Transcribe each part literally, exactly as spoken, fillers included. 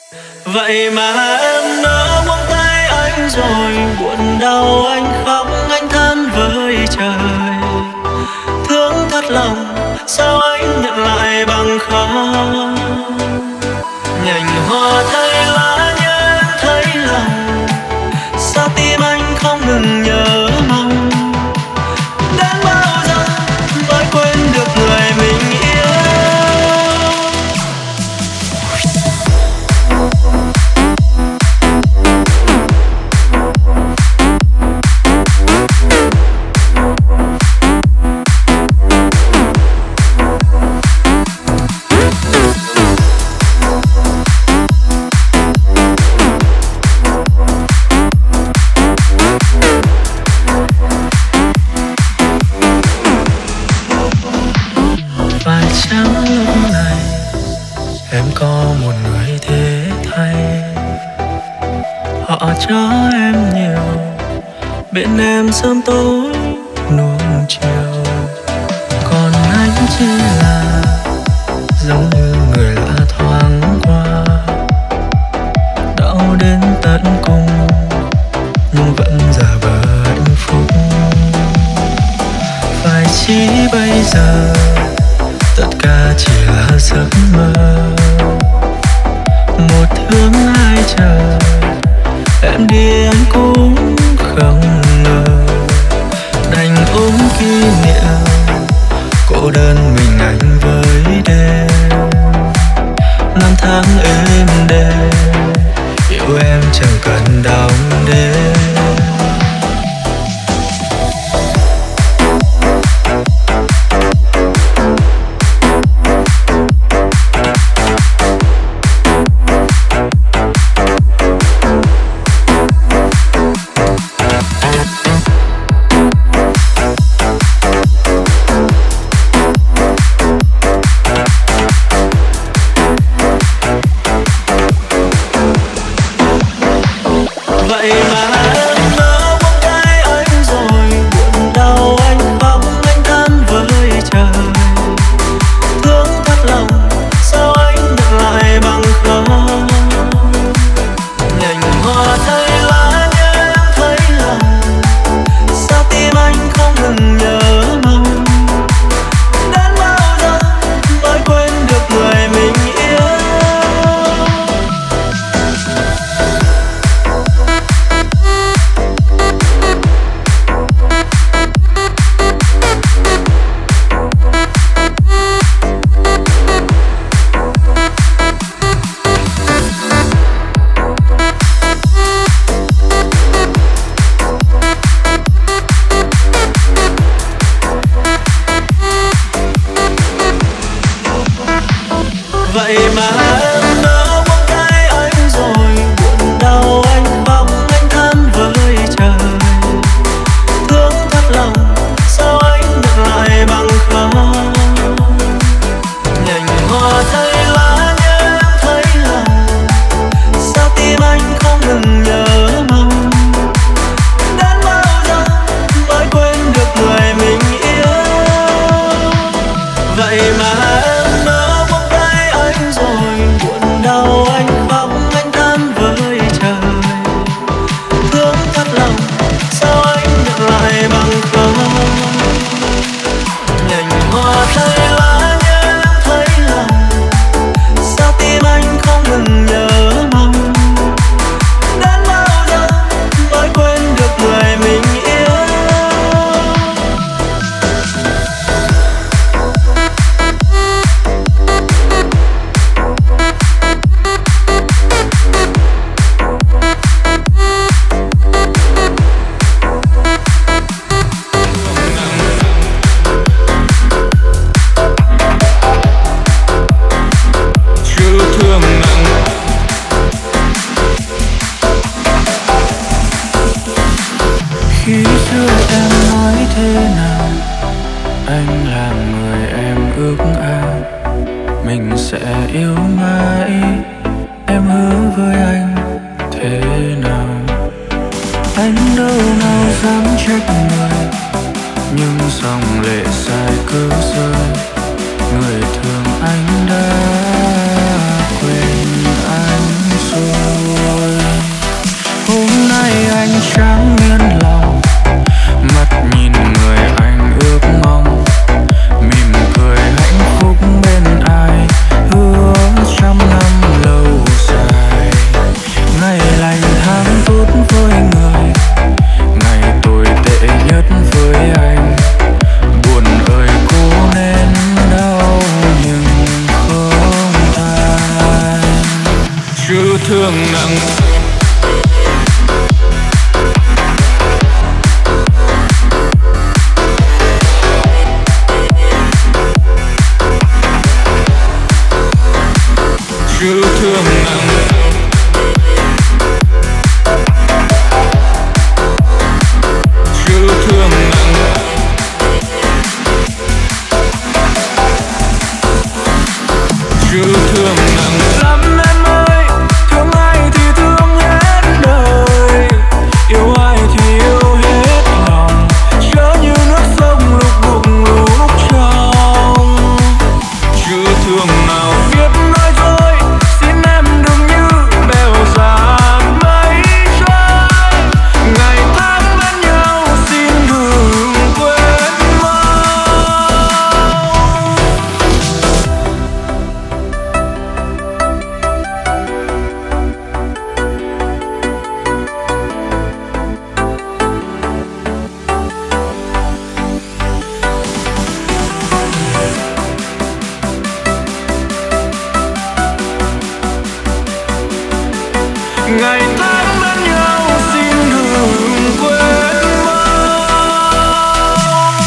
Vậy mà em đã buông tay anh rồi, buồn đau anh khóc anh than với trời. Thương thật lòng sao anh nhận lại bằng không. Nhành hoa thay lá nhớ em thấy lòng, sao tim anh không ngừng nhớ mong. Đến bao giờ mới quên được người mình yêu. Cho em nhiều, bên em sớm tối nuông chiều, còn anh chỉ là giống như người lạ thoáng qua. Đau đến tận cùng nhưng vẫn giả vờ hạnh phúc. Phải chỉ bây giờ tất cả chỉ là giấc mơ, một thương hai chờ. Em đi anh cũng không ngờ, đành ôm kỷ niệm cô đơn mình anh với đêm. Năm tháng êm đềm yêu em chẳng cần đong đêm. Người thương anh đã quên anh thương nặng. Chữ thương nặng. Chữ thương nặng. Chữ thương nặng lắm em ơi. Thương ai thì thương hết đời, yêu ai thì yêu hết lòng. Chớ như nước sông lúc bụng lúc trong. Chữ thương nào biết nói dối, xin em đừng như bèo dàn mây trôi. Ngày tháng bên nhau xin đừng quên mau. Ngày tháng bên nhau xin đừng quên mau.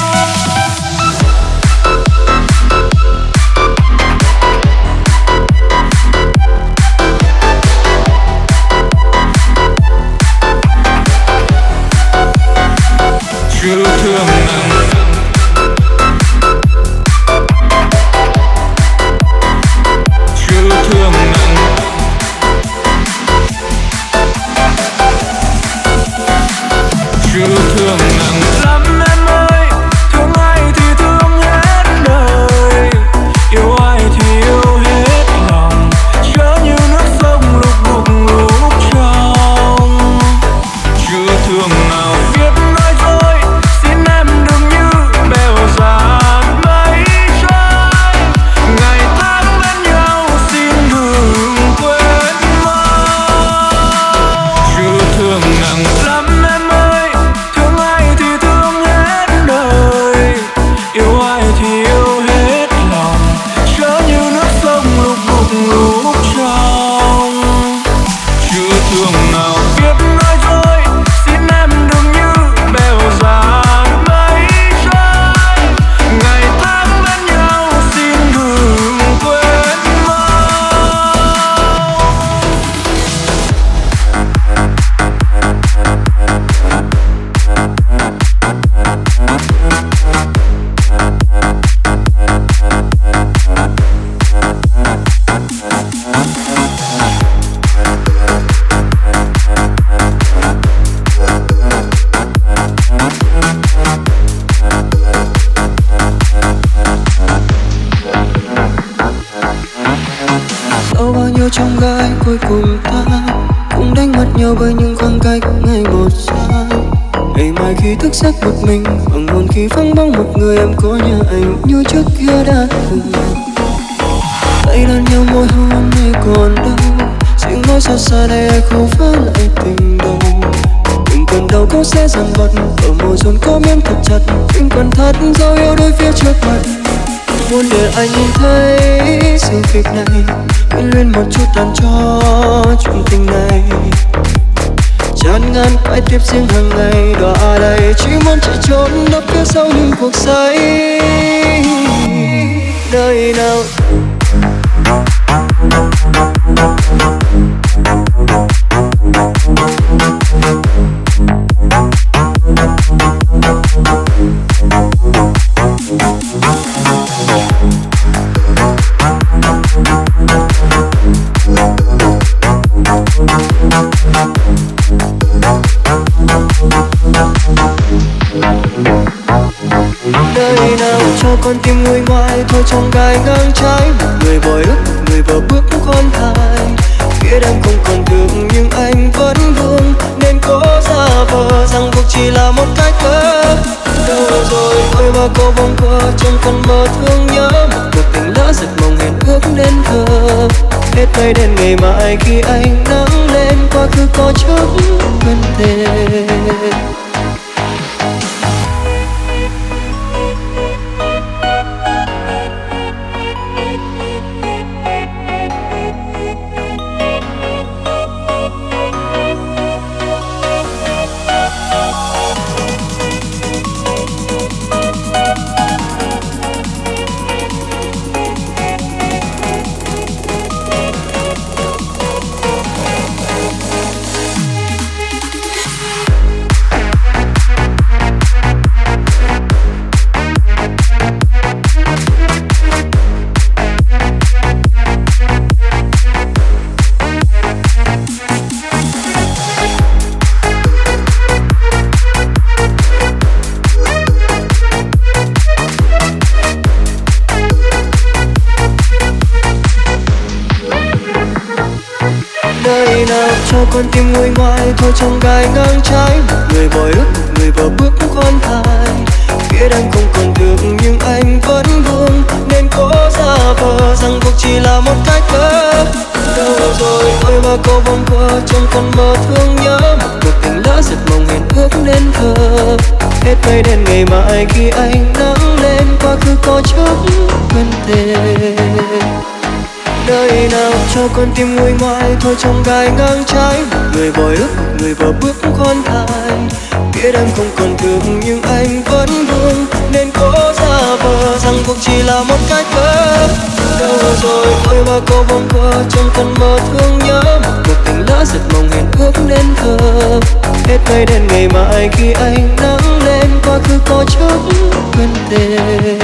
Chữ thương nặng. Chữ thương nặng. Chữ thương nặng lắm em ơi. Thương ai thì thương hết đời, yêu ai thì yêu hết lòng. Chớ như nước sông lúc bụng lúc trong. Chữ thương nào biết nói dối, xin em đừng như bèo dàn mây trôi. Ngày tháng bên nhau xin đừng quên mau. Chữ thương nặng lắm em ơi. Thương ai thì thương hết đời, yêu ai thì yêu hết lòng. Chớ như nước sông lúc bụng lúc trong. Chữ thương nào biết nói dối, xin em đừng như bèo dàn mây trôi. Ngày tháng bên nhau xin đừng quên mau. Dẫu bao nhiêu trong gai cuối cùng ta cũng đánh mất nhau bởi những khoảng cách ngày một xa. Ngày mai khi thức giấc một mình, hoàng hôn khi vắng bóng một người, em có nhớ anh như trước kia đã từng. Tay đan nhau môi hôn này còn đâu, tiếng nói xa xa đây ai không phá lại tình đầu. Đừng cần đâu có sẽ dằn vặt, ở môi dồn có miếng thật chặt, nhưng còn thắt dấu yêu đôi phía trước mặt. Muốn để anh nhìn thấy sự việc này, quên lên một chút làm cho chuyện tình này. Chán ngàn phải tiếp riêng hàng ngày, đọa đầy chỉ muốn chạy trốn nấp phía sau những cuộc say. Nơi nào nơi nào cho con tim nguôi ngoai thôi trong gai ngang trái. Một người bồi ước, một người vào bước con thai. Biết em không còn được nhưng anh vẫn vương, nên cố giả vờ rằng cuộc chỉ là một cách cớ. Đâu rồi ôi bao câu bâng quơ trong cơn mơ thương nhớ, một cuộc tình lỡ giật mộng hẹn ước nên thơ. Hết tay đến ngày mai khi anh nắng lên, quá khứ có chút quên tên. Đời nào cho con tim nguôi ngoai thôi trong gai ngang trái. Một người bồi ước, một người vào bước khoan thai. Biết anh không còn được nhưng anh vẫn buông, nên cố giả vờ rằng cuộc chỉ là một cách cớ. Đâu rồi ôi mà cô bóng qua trong con mơ thương nhớ. Một cuộc tình lỡ giật mộng hẹn ước nên thơ. Hết ngày đến ngày mai khi anh nắng lên, quá khứ có chút quên tên. Đời nào cho con tim nguôi ngoai thôi trong gai ngang trái. Một người bồi ước, một người vào bước khoan thai. Biết em không còn được nhưng anh vẫn buông, nên cố giả vờ rằng cuộc chỉ là một cái cớ. Đâu rồi ôi mà cô bóng qua trong cơn mơ thương nhớ. Một cuộc tình lỡ giật mộng hẹn ước nên thơ. Hết ngày đến ngày mai khi anh nắng lên, quá khứ có chút quên tên.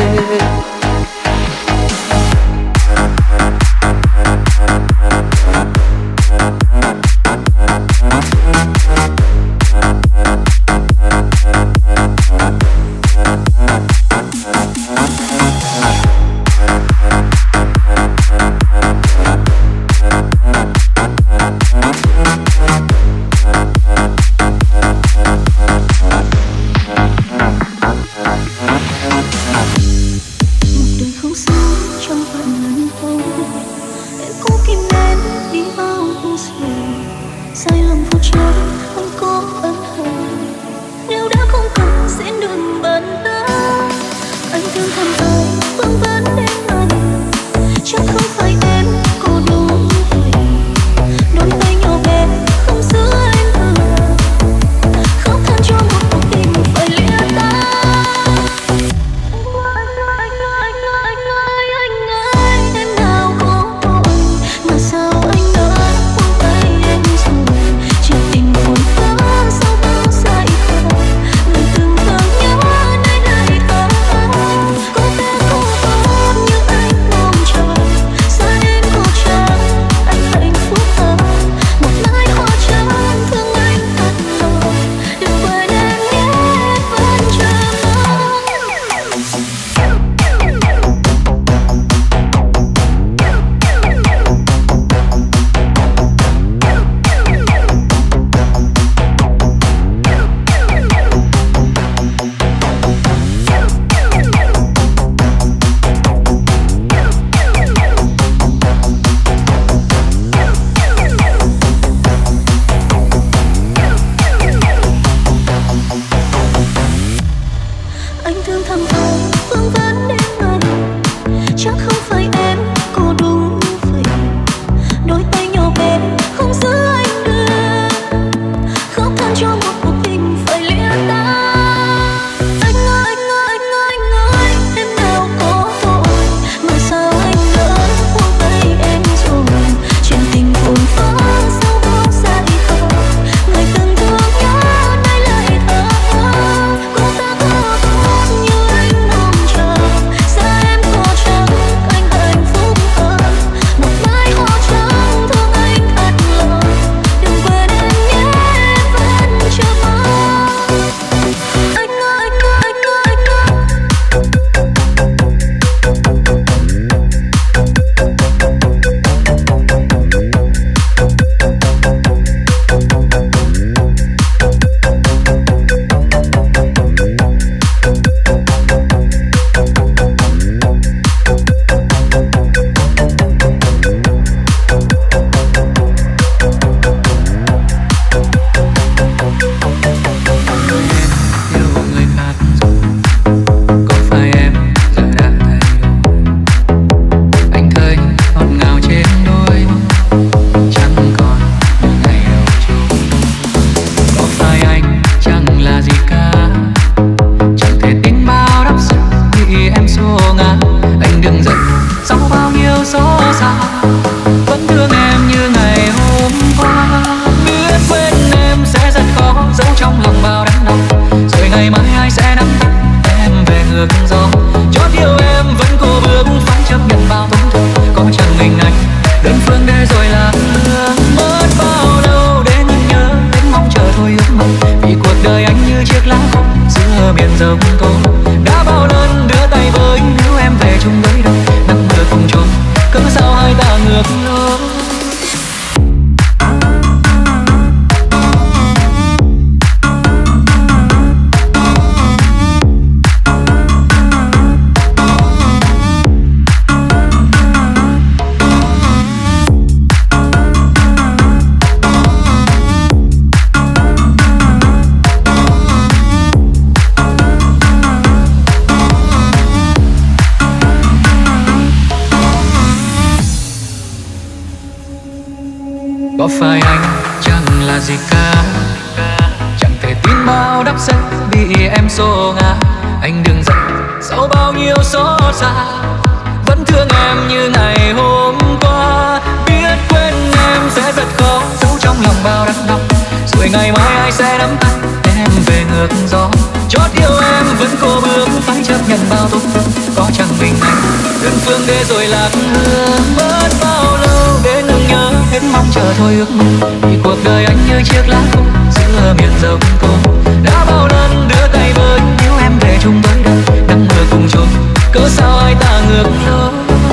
Có phải anh chẳng là gì cả, chẳng thể tin bao đắp sẽ bị em xô ngã. Anh đừng giận sau bao nhiêu xót xa, vẫn thương em như ngày hôm qua. Biết quên em sẽ rất khó, giấu trong lòng bao đắng đau, rồi ngày mai ai sẽ nắm tay em về ngược gió. Chót yêu em vẫn cố bước, phải chấp nhận bao tổn thương. Có chẳng mình anh đơn phương để rồi lạc hương. Mất bao lâu để ngừng nhớ, hết mong chờ thôi ước mơ. Vì cuộc đời anh như chiếc lá khô giữa miền rộng cô. Đã bao lần đưa tay với, nếu em về chung với đời, nắng mưa cùng trôi, cớ sao ai ta ngược lối.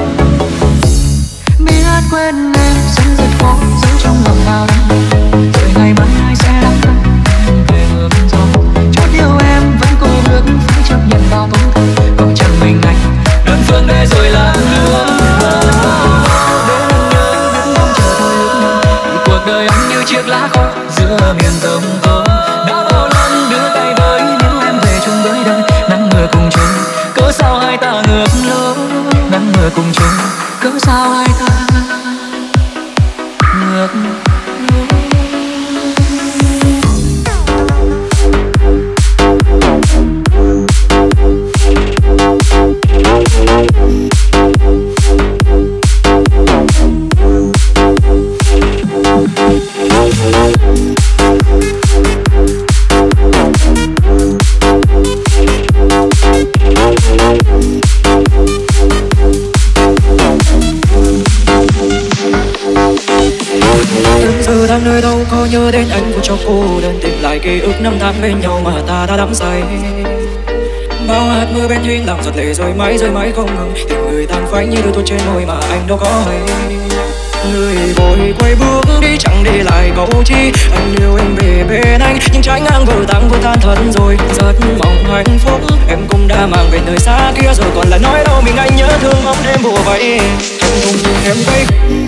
Biết quên em sẽ rất khó, giấu trong lòng bao đắng, rồi ngày mai ai sẽ nắm tay em về ngược gió. Chót yêu em vẫn cố bước, phải chấp nhận bao tổn thương. Còn chẳng mình anh đơn phương để rồi lạc hương. Cuộc đời anh như chiếc lá khô giữa miền rộng cô. Đã bao lần đưa tay với, nếu em về chung với đời, nắng mưa cùng trôi, cớ sao hai ta ngược lối. Nắng mưa cùng trôi, cớ sao hai ta ngược lối. Nơi đâu có nhớ đến anh của cho cô đơn, tìm lại ký ức năm tháng bên nhau mà ta đã đắm say. Bao hạt mưa bên thuyên làm giọt lệ rồi mãi rồi mãi không ngừng. Tình người tàn phai như đôi thuốc trên môi mà anh đâu có hay. Người vội quay bước đi chẳng để lại câu chi. Anh yêu em về bên anh nhưng trái ngang vừa tăng vừa tan thật rồi. Rất mong hạnh phúc em cũng đã mang về nơi xa kia rồi, còn lại nói đâu mình anh nhớ thương bóng đêm bùa vây. Anh không nhìn em thấy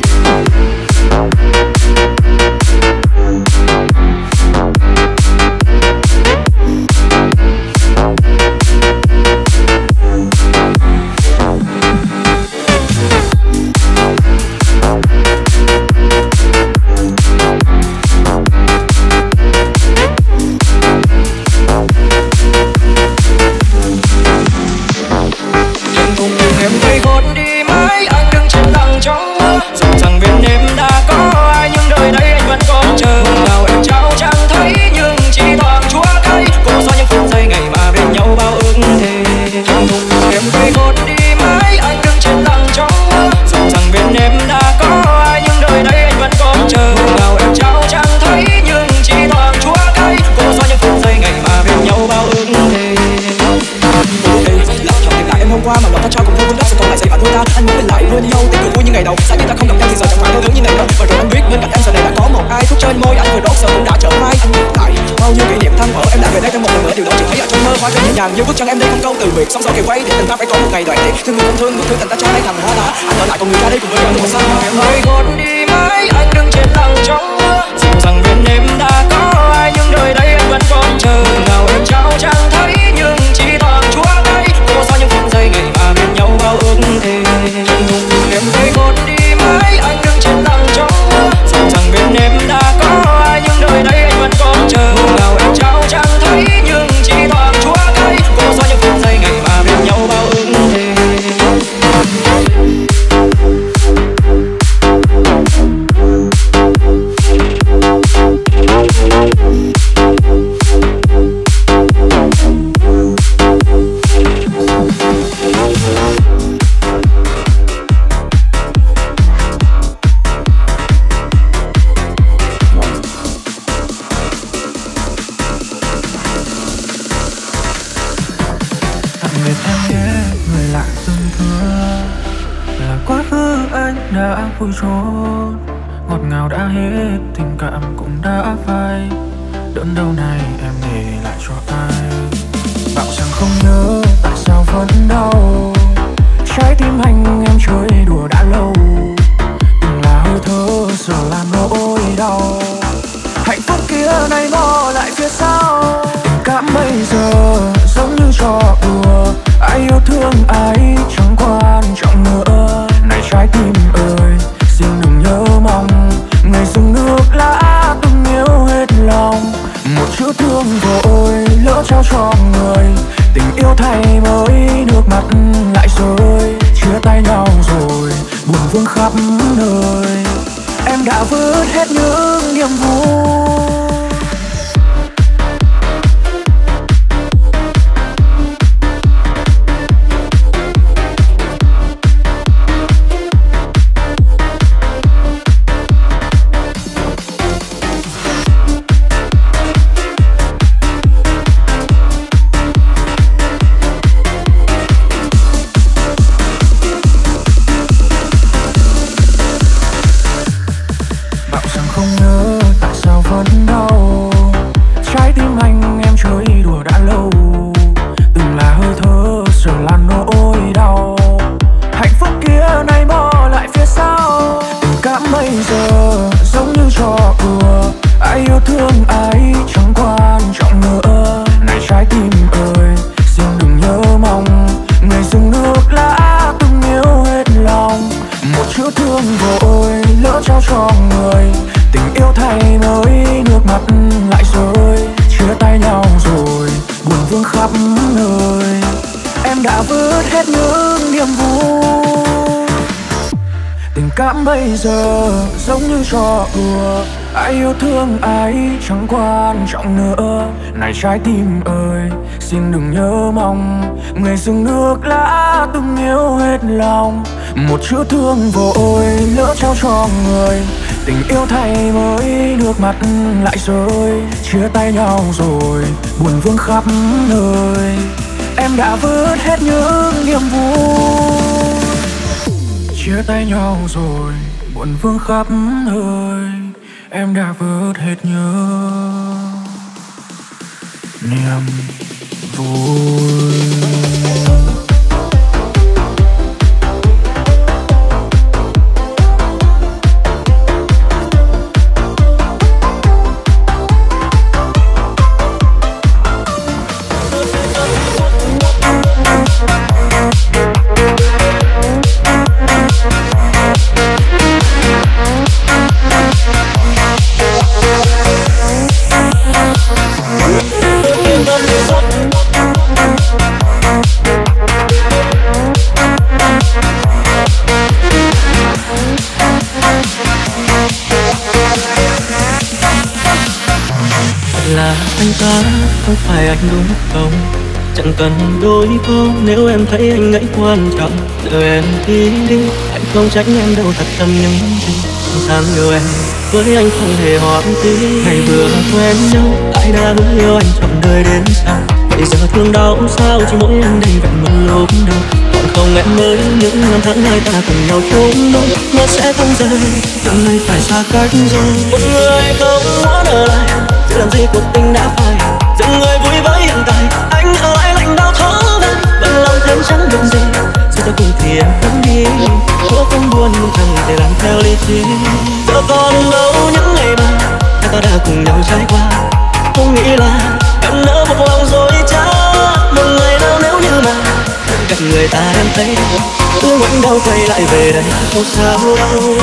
như bước chân em đây không câu từ biệt, sóng gió kề quay để tình ta phải có một ngày đoạn tiếc. Thương người không thương, bức thư tình ta cho nay thành hoa lá. Anh ở lại còn người ra đây cùng với em một sao em ơi gót đi mãi anh đứng trên lăng trong mưa. Dù rằng bên em đã có ai nhưng đời đây anh vẫn còn chờ. Nào em trao chẳng thấy nhưng chỉ toàn chúa tay. Cô sao những phút giây ngày mà bên nhau bao ước thề. Em thấy gót đi mãi anh đứng trên lăng trong mưa. Dù rằng bên em đã có ai nhưng đời đây anh vẫn còn chờ. Nào em trao chẳng thấy nhưng chỉ toàn chúa tay. Cô sao những phút giây ngày mà bên nhau bao ước thề. Vui trốn ngọt ngào đã hết, tình cảm cũng đã phai. Đớn đau này em để lại cho ai? Bảo rằng không nhớ tại sao vẫn đau. Trái tim anh em chơi đùa đã lâu, từng là hơi thở giờ làm nỗi đau. Hạnh phúc kia nay bỏ lại phía sau. Tình cảm bây giờ giống như trò đùa, ai yêu thương ai chẳng quan trọng nữa. Này trái tim ơi, xin đừng nhớ mong ngày dừng nước những niềm vui. Bây giờ giống như trò đùa, ai yêu thương ai chẳng quan trọng nữa. Này trái tim ơi, xin đừng nhớ mong người dừng nước lã từng yêu hết lòng. Một chữ thương vội lỡ trao cho người, tình yêu thay mới nước mắt lại rơi. Chia tay nhau rồi buồn vương khắp nơi, em đã vứt hết những niềm vui. Chia tay nhau rồi buồn vương khắp nơi, em đã vứt hết nhớ niềm vui. Là anh ta, không phải anh đúng không? Chẳng cần đôi câu nếu em thấy anh ấy quan trọng. Đời em đi đi, anh không trách em đâu, thật tâm những gì than người em với anh không hề hoãn tí. Ngày vừa quen nhau, ai đã hứa yêu anh trọn đời đến sau. Bây giờ thương đau sao chỉ mỗi anh đây vẹn một lúc đâu. Còn không em mới những năm tháng hai ta cùng nhau chung đôi, nó sẽ không rời, từng ngày phải xa cách rồi. Một người không muốn ở lại, chứ làm gì cuộc tình đã phai. Dừng người vui với hiện tại, anh ở lại lạnh đau thấu gan. Vẫn lòng thêm chẳng được gì, dù cho cùng thì em không đi. Cố không buồn chẳng thể làm theo lý trí. Giờ còn đâu những ngày mà hai ta đã cùng nhau trải qua. Không nghĩ là em nỡ một lòng dối trá. Một ngày nào nếu như mà cạnh người ta em thấy ước vẫn đâu quay lại về đây không sao đâu.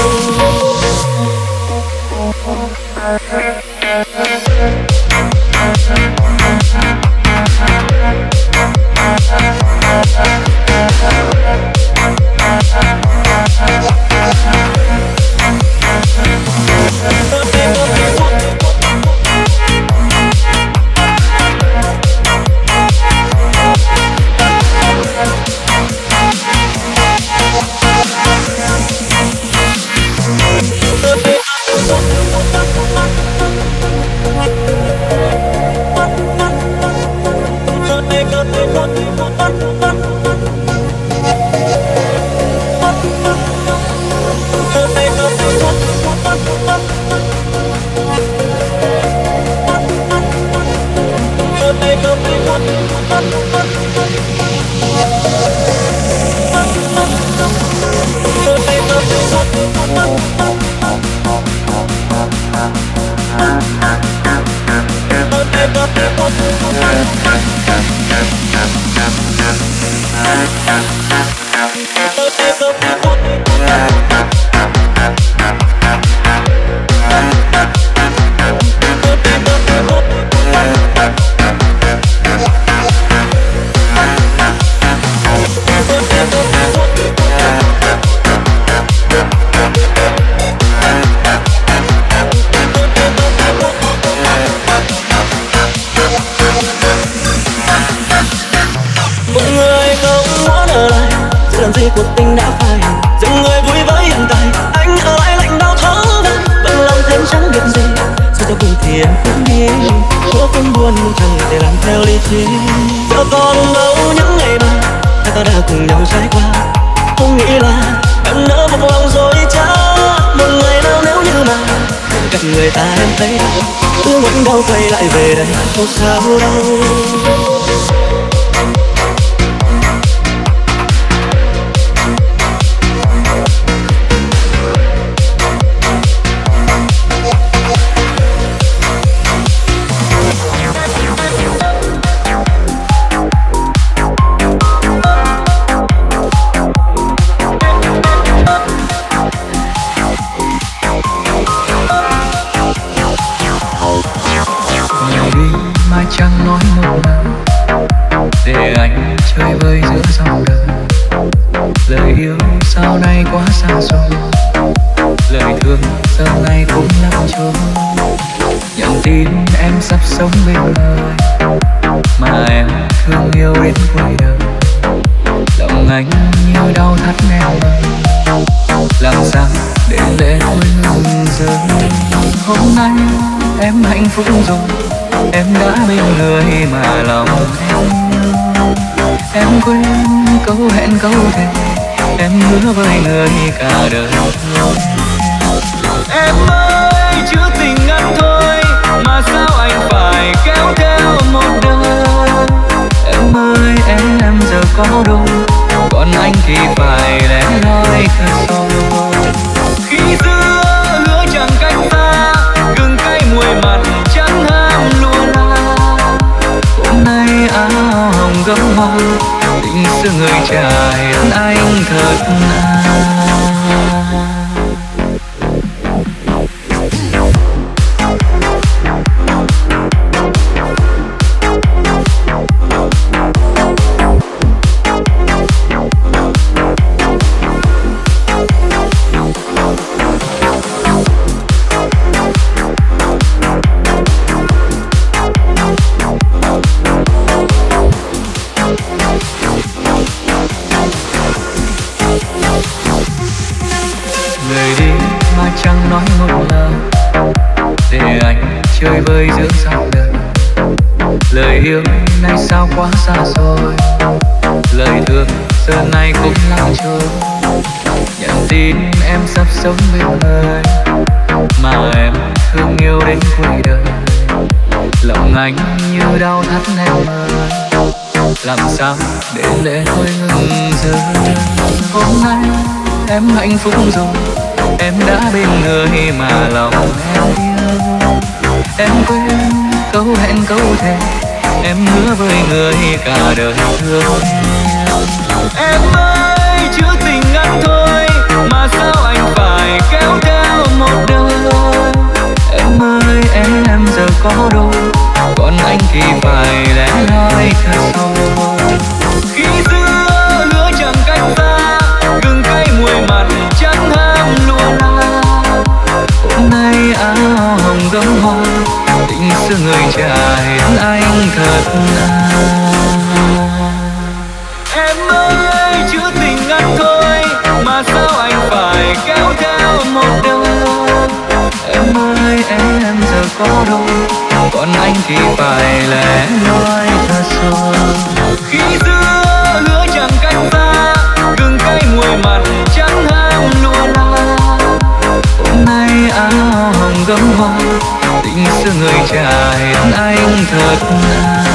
vì cuộc tình đã phai, dừng người vui với hiện tại. Anh ở lại lạnh đau tháng năm, bận lòng thêm chẳng được gì. Dù cho buồn thì em cũng đi, bữa không buồn chẳng thể làm theo lý trí. Giờ còn đâu những ngày mà hai ta đã cùng nhau trải qua, không nghĩ là em nỡ một lòng dối trá. Một ngày nào nếu như mà gặp người ta em thấy thương vẫn đâu quay lại về đây, không sao đâu. Chẳng nói một lời để anh chơi vơi giữa dòng đời. Lời yêu sau này quá xa xôi, lời thương giờ này cũng lặng trôi. Nhận tin em sắp sống bên người mà em thương yêu đến cuối đời. Lòng anh như đau thắt nẻo ơi, làm sao để lệ thôi ngừng rơi. Hôm nay em hạnh phúc rồi, em đã bên người mà lòng em nhớ. Em quên câu hẹn câu thề, em hứa với người cả đời. Em ơi chữ tình ngắn thôi mà sao anh phải kéo theo một đời. Em ơi em giờ có đâu, còn anh thì phải lẻ loi thật sâu. Khi xưa hứa chẳng cách xa, gừng cay muối mặn chẳng ham lùa la. Hôm nay áo hồng gấm hoa, tình xưa người trả hiền anh thật à. Chẳng nói một lời để anh chơi vơi giữa dòng đời. Lời yêu nay sao quá xa xôi, lời thương giờ này cũng lặng trôi. Nhận tin em sắp sống bên người mà em thương yêu đến cuối đời. Lòng anh như đau thắt em ơi, làm sao để lệ thôi ngừng rơi. Hôm nay em hạnh phúc rồi, em đã bên người mà lòng em yêu. Em quên câu hẹn câu thề, em hứa với người cả đời thương. Em ơi chữ tình ngắn thôi mà sao anh phải kéo theo một đời. Em ơi em giờ có đâu, còn anh thì phải lẻ loi thật sâu. Khi xưa hứa chẳng cách xa, gừng cay muối mặn chẳng ham lùa la. Hôm nay áo hồng gấm hoa, tình xưa người trả hiền anh thật à. Em ơi chữ tình ngắn thôi mà sao anh phải kéo theo một đời. Em ơi em giờ có đâu, còn anh thì phải lẻ loi thật sâu. Khi xưa hứa chẳng cách xa, gừng cay muối mặn chẳng ham lùa la. Hôm nay áo hồng gấm hoa, tình xưa người trả hiền anh thật à.